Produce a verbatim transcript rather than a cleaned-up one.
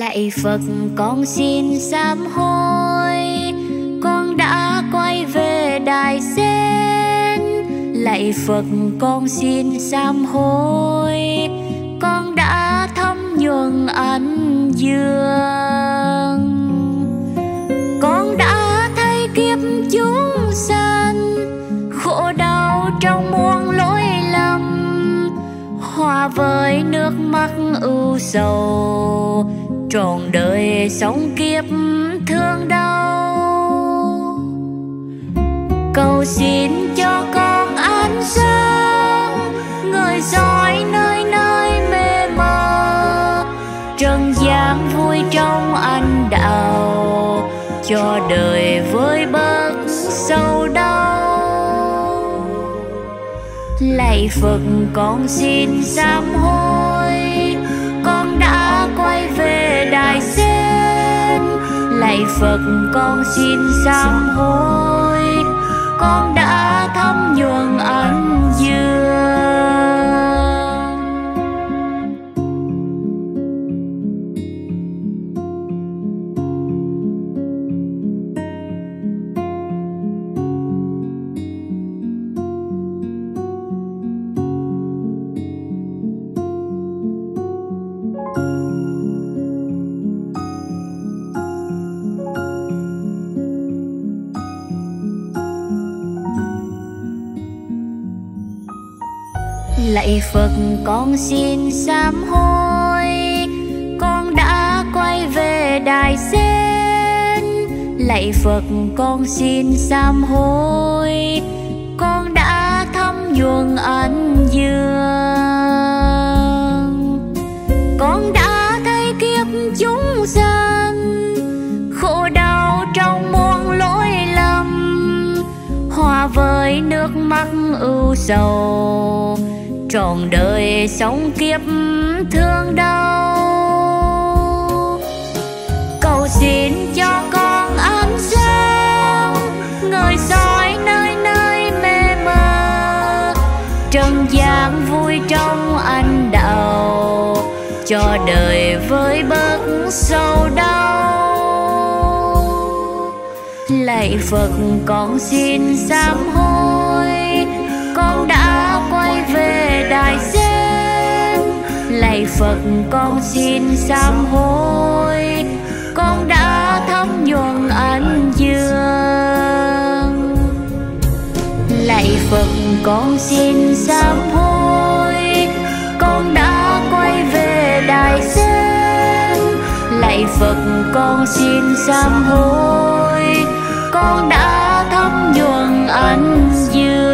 Lạy Phật con xin sám hối, con đã quay về đài sen. Lạy Phật con xin sám hối, con đã thấm nhuần ăn dương. Con đã thấy kiếp chúng sanh khổ đau trong muôn lỗi lầm, hòa với nước mắt ưu sầu, trọn đời sống kiếp thương đau. Cầu xin cho con an giang, người dõi nơi nơi mê mờ, trần gian vui trong anh đạo, cho đời với bớt sầu đau. Lạy Phật con xin sám hối, con đã quay về đài sen. Lạy Phật con xin sám hối, con đã thấm nhuần ăn dương. Lạy Phật con xin sám hối, con đã quay về đài sen. Lạy Phật con xin sám hối, con đã thấm nhuần ăn dương. Con đã thấy kiếp chúng sanh khổ đau trong muôn lỗi lầm, hòa với nước mắt ưu sầu, trọn đời sống kiếp thương đau. Cầu xin cho con an giang, người dõi nơi nơi mê mờ, trần gian vui trong anh đạo, cho đời với bớt sầu đau. Lạy Phật con xin sám hối, con đã quay về đài sen. Lạy Phật con xin sám hối, con đã thấm nhuần ăn dương. Lạy Phật con xin sám hối, con đã quay về đài sen. Lạy Phật con xin sám hối, con đã thấm nhuần ăn dương.